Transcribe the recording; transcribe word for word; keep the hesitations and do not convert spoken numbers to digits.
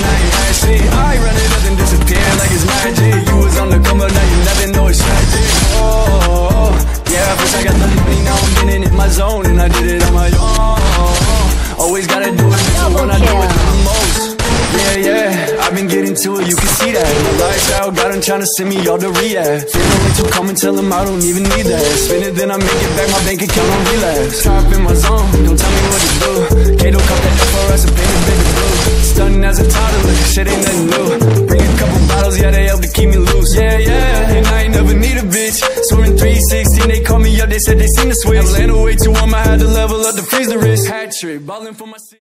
I ain't had shit. I run it up and disappear like it's magic. You was on the come, but now you nothing, know it's tragic. Oh, yeah, first I got the money, now I'm getting in my zone, and I did it on my own. Always gotta do it when I do it the most. Yeah, yeah, I've been getting to it, you can see that. My lifestyle got him trying to send me all to rehab. Feeling like you come and tell him I don't even need that. Spin it, then I make it back, my bank account on relapse. Top in my zone, don't tell me what to do. Kato caught the F R S and painted baby blue. Stunning as a toddler, shit ain't nothing new. Bring a couple bottles, yeah, they help to keep me loose. Yeah, yeah, and I ain't never need a bitch. Swimming three sixteen, they call me up, they said they seen the switch. Atlanta way too warm, I had to level up to freeze the wrist. Hat trick, ballin' for my city.